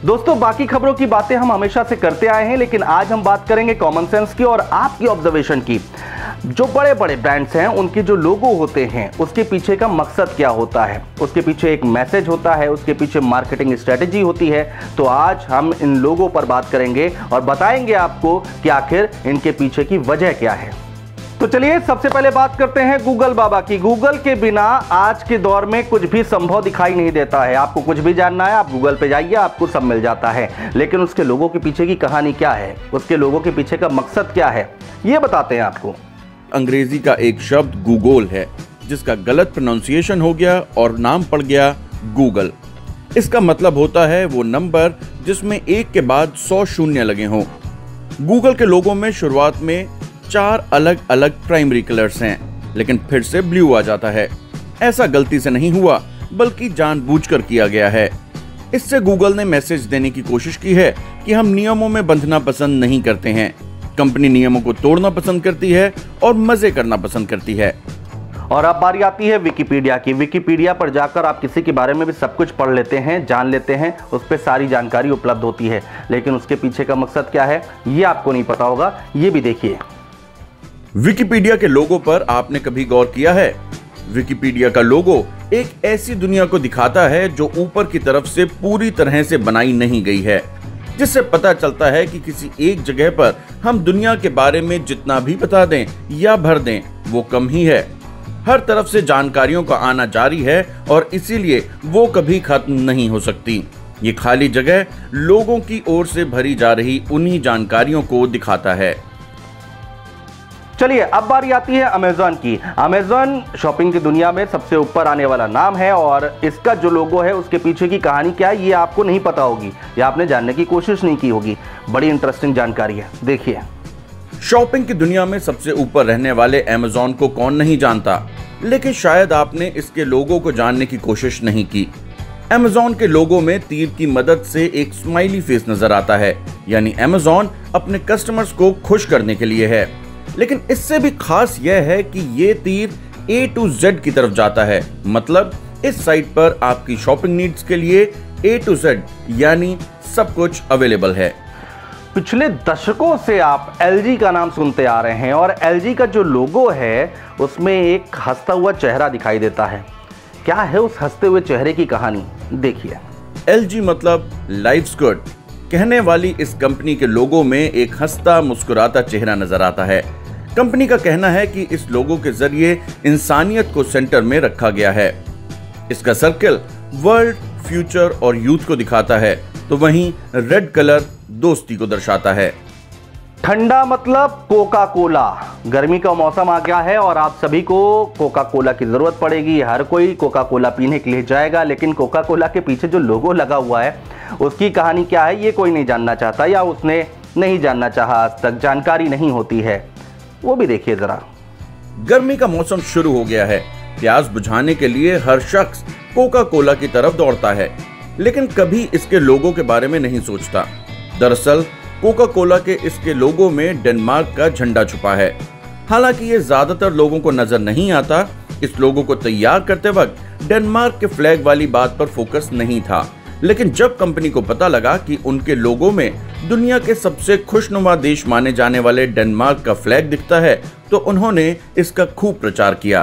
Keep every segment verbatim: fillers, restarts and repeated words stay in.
दोस्तों, बाकी खबरों की बातें हम हमेशा से करते आए हैं, लेकिन आज हम बात करेंगे कॉमन सेंस की और आपकी ऑब्जर्वेशन की। जो बड़े बड़े ब्रांड्स हैं उनके जो लोगो होते हैं उसके पीछे का मकसद क्या होता है, उसके पीछे एक मैसेज होता है, उसके पीछे मार्केटिंग स्ट्रेटेजी होती है। तो आज हम इन लोगों पर बात करेंगे और बताएंगे आपको कि आखिर इनके पीछे की वजह क्या है। तो चलिए सबसे पहले बात करते हैं गूगल बाबा की। गूगल के बिना आज के दौर में कुछ भी संभव दिखाई नहीं देता है। आपको कुछ भी जानना है, आप गूगल पे जाइए, आपको सब मिल जाता है। लेकिन उसके लोगों के पीछे की कहानी क्या है, उसके लोगों के पीछे का मकसद क्या है, ये बताते हैं आपको। अंग्रेजी का एक शब्द गूगल है, जिसका गलत प्रोनाउंसिएशन हो गया और नाम पड़ गया गूगल। इसका मतलब होता है वो नंबर जिसमें एक के बाद सौ शून्य लगे हों। गूगल के लोगों में शुरुआत में चार अलग अलग प्राइमरी कलर्स हैं, लेकिन फिर से ब्लू आ जाता है। ऐसा गलती से नहीं हुआ, बल्कि जानबूझकर किया गया है। इससे गूगल ने मैसेज देने की कोशिश की है कि हम नियमों में बंधना पसंद नहीं करते हैं। कंपनी नियमों को तोड़ना पसंद करती है और मजे करना पसंद करती है। और अब बारी आती है विकिपीडिया की। विकिपीडिया पर जाकर आप किसी के बारे में भी सब कुछ पढ़ लेते हैं, जान लेते हैं, उस पर सारी जानकारी उपलब्ध होती है। लेकिन उसके पीछे का मकसद क्या है ये आपको नहीं पता होगा, ये भी देखिए। विकिपीडिया के लोगो पर आपने कभी गौर किया है? विकिपीडिया का लोगो एक ऐसी दुनिया को दिखाता है जो ऊपर की तरफ से पूरी तरह से बनाई नहीं गई है, जिससे पता चलता है कि किसी एक जगह पर हम दुनिया के बारे में जितना भी बता दें या भर दें वो कम ही है। हर तरफ से जानकारियों का आना जारी है और इसीलिए वो कभी खत्म नहीं हो सकती। ये खाली जगह लोगों की ओर से भरी जा रही उन्हीं जानकारियों को दिखाता है। चलिए अब बारी आती है अमेज़न की। अमेज़न शॉपिंग की दुनिया में सबसे ऊपर आने वाला नाम है और इसका जो लोगो है उसके पीछे की कहानी क्या है ये आपको नहीं पता होगी या आपने जानने की कोशिश नहीं की होगी। बड़ी इंटरेस्टिंग जानकारी है, देखिए। शॉपिंग की दुनिया में सबसे ऊपर रहने वाले अमेज़न को कौन नहीं जानता, लेकिन शायद आपने इसके लोगो को जानने की कोशिश नहीं की। अमेज़न के लोगो में तीर की मदद से एक स्माइली फेस नजर आता है, यानी अमेज़न अपने कस्टमर्स को खुश करने के लिए है। लेकिन इससे भी खास यह है कि ये तीर ए टू जेड की तरफ जाता है। मतलब इस साइट पर आपकी शॉपिंग नीड्स के लिए ए टू जेड यानी सब कुछ अवेलेबल है। पिछले दशकों से आप एल जी का नाम सुनते आ रहे हैं और एल जी का जो लोगो है उसमें एक हंसता हुआ चेहरा दिखाई देता है। क्या है उस हंसते हुए चेहरे की कहानी, देखिए। एल जी मतलब लाइफ्स गुड कहने वाली इस कंपनी के लोगो में एक हंसता मुस्कुराता चेहरा नजर आता है। कंपनी का कहना है कि इस लोगो के जरिए इंसानियत को सेंटर में रखा गया है। इसका सर्कल वर्ल्ड, फ्यूचर और यूथ को दिखाता है, तो वहीं रेड कलर दोस्ती को दर्शाता है। ठंडा मतलब कोका कोला। गर्मी का मौसम आ गया है और आप सभी को कोका कोला की जरूरत पड़ेगी। हर कोई कोका कोला पीने के लिए जाएगा, लेकिन कोका कोला के पीछे जो लोगो लगा हुआ है उसकी कहानी क्या है ये कोई नहीं जानना चाहता या उसने नहीं जानना चाहा, आज तक जानकारी नहीं होती है। वो भी देखिए जरा। गर्मी का मौसम शुरू हो गया है। प्यास बुझाने के लिए हर शख्स कोका कोला की तरफ दौड़ता है, लेकिन कभी इसके लोगो के बारे में नहीं सोचता। दरअसल कोका कोला के इसके लोगो में डेनमार्क का झंडा छुपा है। हालांकि ये ज्यादातर लोगों को नजर नहीं आता। इस लोगो को तैयार करते वक्त डेनमार्क के फ्लैग वाली बात पर फोकस नहीं था, लेकिन जब कंपनी को पता लगा कि उनके लोगो में दुनिया के सबसे खुशनुमा देश माने जाने वाले डेनमार्क का फ्लैग दिखता है, तो उन्होंने इसका खूब प्रचार किया।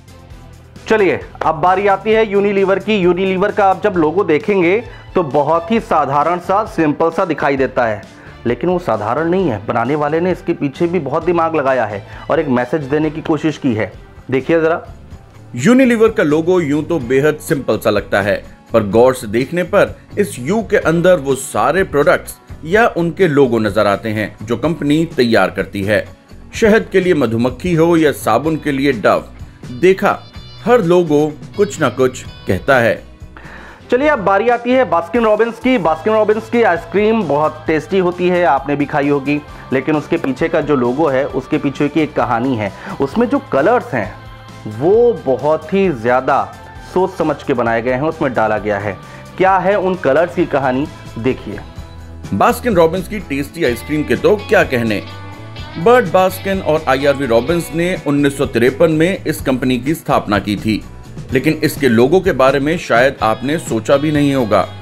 चलिए अब बारी आती है यूनिलीवर की। यूनिलीवर का आप जब लोगो देखेंगे तो बहुत ही साधारण सा, सिंपल सा दिखाई देता है, लेकिन वो साधारण नहीं है। बनाने वाले ने इसके पीछे भी बहुत दिमाग लगाया है और एक मैसेज देने की कोशिश की है, देखिए जरा। यूनिलीवर का लोगो यूं तो बेहद सिंपल सा लगता है, पर गौर से देखने पर इस यू के अंदर वो सारे प्रोडक्ट्स या उनके लोगो नजर आते हैं जो कंपनी तैयार करती है। शहद के लिए मधुमक्खी हो या साबुन के लिए डव, देखा हर लोगो कुछ ना कुछ कहता है। चलिए अब बारी आती है बास्किन रॉबिन्स की। बास्किन रॉबिन्स की आइसक्रीम बहुत टेस्टी होती है, आपने भी खाई होगी, लेकिन उसके पीछे का जो लोगो है उसके पीछे की एक कहानी है। उसमें जो कलर्स हैं वो बहुत ही ज़्यादा सोच समझ के बनाए गए हैं, उसमें डाला गया है। क्या है उन कलर्स की कहानी, देखिए। बास्किन रॉबिन्स की टेस्टी आइसक्रीम के तो क्या कहने। बर्ट बास्किन और आई आर वी रॉबिन्स ने उन्नीस सौ तिरपन में इस कंपनी की स्थापना की थी, लेकिन इसके लोगो के बारे में शायद आपने सोचा भी नहीं होगा।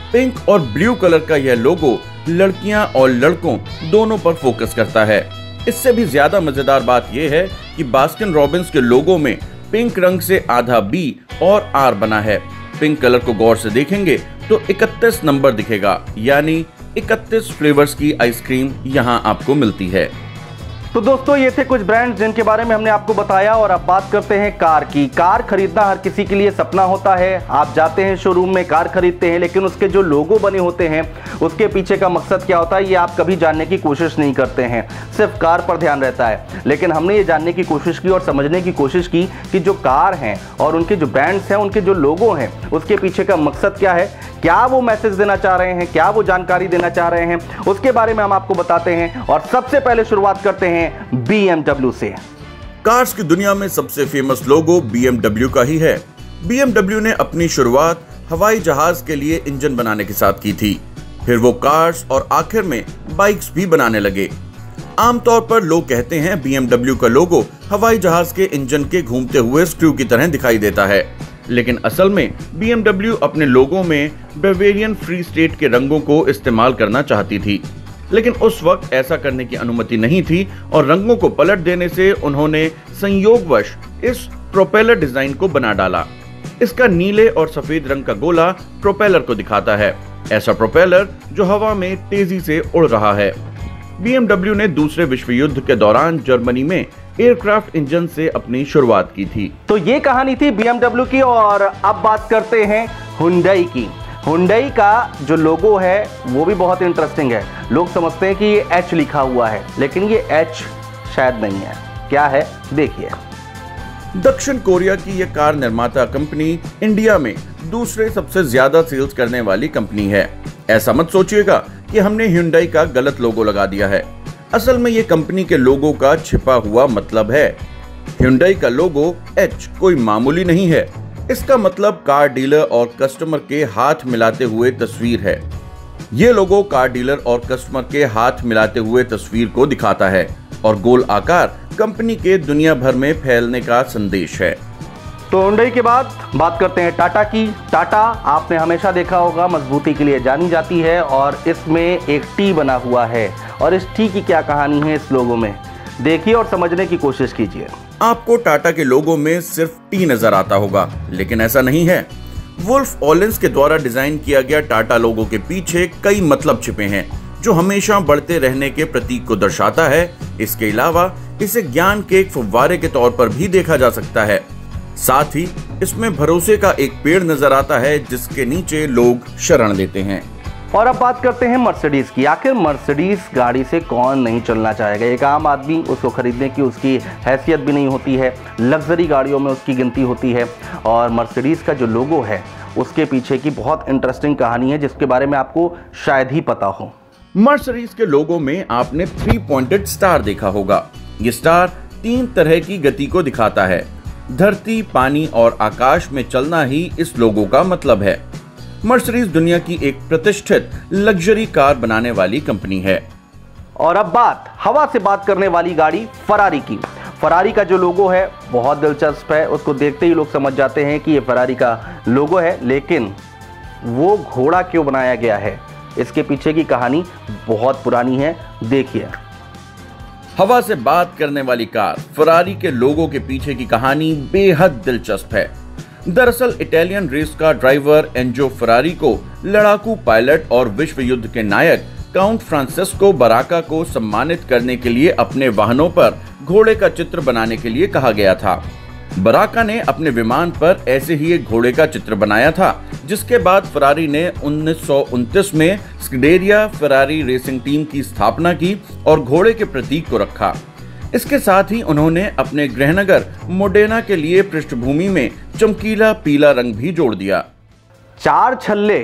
पिंक और ब्लू कलर का यह लोगो लड़कियां और लड़कों दोनों पर फोकस करता है। इससे भी ज्यादा मजेदार बात यह है कि बास्किन रॉबिन्स के लोगो में पिंक रंग से आधा बी और आर बना है। पिंक कलर को गौर से देखेंगे तो इकतीस नंबर दिखेगा, यानी इकतीस फ्लेवर्स की आइसक्रीम यहाँ आपको मिलती है। तो दोस्तों ये थे कुछ ब्रांड्स जिनके बारे में हमने आपको बताया। और अब बात करते हैं कार की। कार खरीदना हर किसी के लिए सपना होता है। आप जाते हैं शोरूम में, कार खरीदते हैं, लेकिन उसके जो लोगो बने होते हैं उसके पीछे का मकसद क्या होता है ये आप कभी जानने की कोशिश नहीं करते हैं। सिर्फ कार पर ध्यान रहता है। लेकिन हमने ये जानने की कोशिश की और समझने की कोशिश की कि जो कार हैं और उनके जो ब्रांड्स हैं, उनके जो लोगो हैं, उसके पीछे का मकसद क्या है, क्या वो मैसेज देना चाह रहे हैं, क्या वो जानकारी देना चाह रहे हैं, उसके बारे में हम आपको बताते हैं। और सबसे पहले शुरुआत करते हैं बी एम डब्ल्यू से। कार्स की दुनिया में सबसे famous logo B M W का ही है। बी एम डब्ल्यू ने अपनी शुरुआत हवाई जहाज के लिए इंजन बनाने के साथ की थी। फिर वो कार्स और आखिर में बाइक्स भी बनाने लगे। आमतौर पर लोग कहते हैं बी एम डब्ल्यू का लोगो हवाई जहाज के इंजन के घूमते हुए स्क्रू की तरह दिखाई देता है, लेकिन असल में बी एम डब्ल्यू अपने लोगों में बावेरियन फ्री स्टेट के रंगों को इस्तेमाल करना चाहती थी, लेकिन उस वक्त ऐसा करने की अनुमति नहीं थी और रंगों को पलट देने से उन्होंने संयोगवश इस प्रोपेलर डिजाइन को बना डाला। इसका नीले और सफेद रंग का गोला प्रोपेलर को दिखाता है, ऐसा प्रोपेलर जो हवा में तेजी से उड़ रहा है। बी एम डब्ल्यू ने दूसरे विश्व युद्ध के दौरान जर्मनी में एयरक्राफ्ट इंजन से अपनी शुरुआत की थी। तो ये कहानी थी बी एम डब्ल्यू की। और अब बात करते हैं हुंडई की। हुंडई का जो लोगो है वो भी बहुत इंटरेस्टिंग है। लोग समझते हैं कि ये एच लिखा हुआ है, लेकिन ये एच शायद नहीं है। क्या है देखिए। दक्षिण कोरिया की यह कार निर्माता कंपनी इंडिया में दूसरे सबसे ज्यादा सेल्स करने वाली कंपनी है। ऐसा मत सोचिएगा कि हमने हुंडई का गलत लोगो लगा दिया है। असल में ये कंपनी के लोगो का छिपा हुआ मतलब है। हुंडई का लोगो एच कोई मामूली नहीं है। इसका मतलब कार डीलर और कस्टमर के हाथ मिलाते हुए तस्वीर है। ये लोगो कार डीलर और कस्टमर के हाथ मिलाते हुए तस्वीर को दिखाता है और गोल आकार कंपनी के दुनिया भर में फैलने का संदेश है। तो हुंडई के बाद बात करते हैं टाटा की। टाटा आपने हमेशा देखा होगा मजबूती के लिए जानी जाती है और इसमें एक टी बना हुआ है। और इस टी की क्या कहानी है इस लोगो में, देखिए और समझने की कोशिश कीजिए। आपको टाटा के लोगो में सिर्फ टी नजर आता होगा, लेकिन ऐसा नहीं है। वुल्फ ऑलिंस के द्वारा डिजाइन किया गया टाटा लोगो के पीछे कई मतलब छिपे हैं, जो हमेशा बढ़ते रहने के प्रतीक को दर्शाता है। इसके अलावा इसे ज्ञान के एक फव्वारे के तौर पर भी देखा जा सकता है। साथ ही इसमें भरोसे का एक पेड़ नजर आता है जिसके नीचे लोग शरण लेते हैं। और अब बात करते हैं मर्सिडीज की। आखिर मर्सिडीज गाड़ी से कौन नहीं चलना चाहेगा। एक आम आदमी उसको खरीदने की उसकी हैसियत भी नहीं होती है, लग्जरी गाड़ियों में उसकी गिनती होती है। और मर्सिडीज का जो लोगो है उसके पीछे की बहुत इंटरेस्टिंग कहानी है जिसके बारे में आपको शायद ही पता हो। मर्सिडीज के लोगो में आपने थ्री पॉइंटेड स्टार देखा होगा। ये स्टार तीन तरह की गति को दिखाता है। धरती, पानी और आकाश में चलना ही इस लोगो का मतलब है। मर्सिडीज दुनिया की एक प्रतिष्ठित लग्जरी कार बनाने वाली कंपनी है। और अब बात हवा से बात करने वाली गाड़ी फरारी की। फरारी का जो लोगो है बहुत दिलचस्प है। उसको देखते ही लोग समझ जाते हैं कि ये फरारी का लोगो है, लेकिन वो घोड़ा क्यों बनाया गया है, इसके पीछे की कहानी बहुत पुरानी है। देखिए। हवा से बात करने वाली कार फरारी के लोगो के पीछे की कहानी बेहद दिलचस्प है। दरअसल Italian race car driver Enzo Ferrari को लड़ाकू पायलट और विश्व युद्ध के नायक काउंट फ्रांसेस्को बराका को सम्मानित करने के लिए अपने वाहनों पर घोड़े का चित्र बनाने के लिए कहा गया था। बराका ने अपने विमान पर ऐसे ही एक घोड़े का चित्र बनाया था, जिसके बाद फरारी ने उन्नीस सौ उनतीस में स्कडेरिया फरारी रेसिंग टीम की स्थापना की और घोड़े के प्रतीक को रखा। इसके साथ ही उन्होंने अपने गृहनगर मोडेना के लिए पृष्ठभूमि में चमकीला पीला रंग भी जोड़ दिया। चार छल्ले,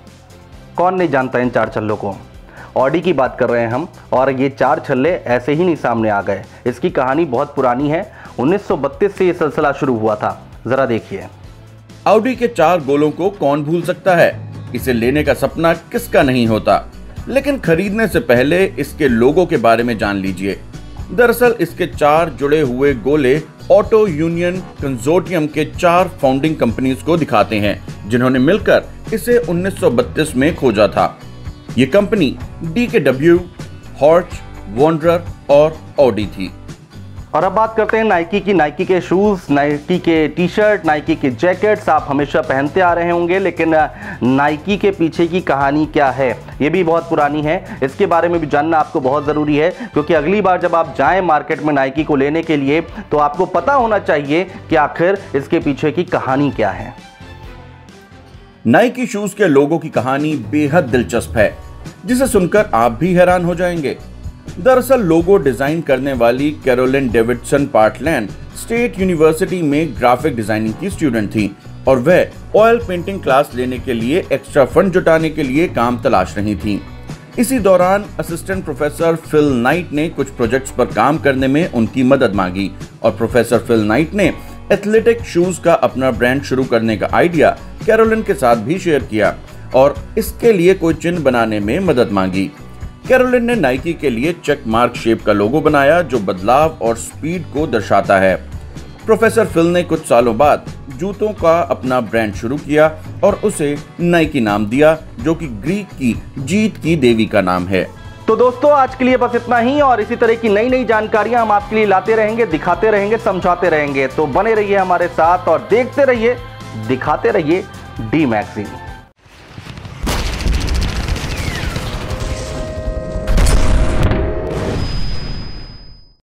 कौन नहीं जानता इन चार छल्लों को। ऑडी की बात कर रहे हैं हम, और ये चार छल्ले ऐसे ही नहीं सामने आ गए। इसकी कहानी बहुत पुरानी है। उन्नीस सौ बत्तीस से ये सिलसिला शुरू हुआ था। जरा देखिए। ऑडी के चार गोलों को कौन भूल सकता है। इसे लेने का सपना किसका नहीं होता, लेकिन खरीदने से पहले इसके लोगों के बारे में जान लीजिए। दरअसल इसके चार जुड़े हुए गोले ऑटो यूनियन कंसोर्टियम के चार फाउंडिंग कंपनीज को दिखाते हैं, जिन्होंने मिलकर इसे उन्नीस सौ बत्तीस में खोजा था। ये company D K W, Horch, Wanderer और ऑडी थी। और अब बात करते हैं नाइकी की। नाइकी के शूज़, नाइकी के टी शर्ट, नाइकी के जैकेट्स आप हमेशा पहनते आ रहे होंगे, लेकिन नाइकी के पीछे की कहानी क्या है ये भी बहुत पुरानी है। इसके बारे में भी जानना आपको बहुत ज़रूरी है, क्योंकि अगली बार जब आप जाएं मार्केट में नाइकी को लेने के लिए तो आपको पता होना चाहिए कि आखिर इसके पीछे की कहानी क्या है। नाइकी शूज के लोगों की कहानी बेहद दिलचस्प है, जिसे सुनकर आप भी हैरान हो जाएंगे। दरअसल लोगो डिजाइन करने वाली Carolyn Davidson Portland State University में ग्राफिक डिजाइनिंग की स्टूडेंट थी और वह ऑयल पेंटिंग क्लास लेने के लिए एक्स्ट्रा फंड जुटाने के लिए काम तलाश रही थी। इसी दौरान असिस्टेंट प्रोफेसर फिल नाइट ने कुछ प्रोजेक्ट्स पर काम करने में उनकी मदद मांगी और प्रोफेसर फिल नाइट ने एथलेटिक शूज का अपना ब्रांड शुरू करने का आइडिया कैरोलिन के साथ भी शेयर किया और इसके लिए कोई चिन्ह बनाने में मदद मांगी। कैरोलिन ने नाइकी के लिए चेक मार्क शेप का लोगो बनाया, जो बदलाव और स्पीड को दर्शाता है। प्रोफेसर फिल ने कुछ सालों बाद जूतों का अपना ब्रांड शुरू किया और उसे नाइकी नाम दिया, जो कि ग्रीक की जीत की देवी का नाम है। तो दोस्तों आज के लिए बस इतना ही, और इसी तरह की नई नई जानकारियां हम आपके लिए लाते रहेंगे, दिखाते रहेंगे, समझाते रहेंगे। तो बने रहिए हमारे साथ और देखते रहिए, दिखाते रहिए डी मैगजीन।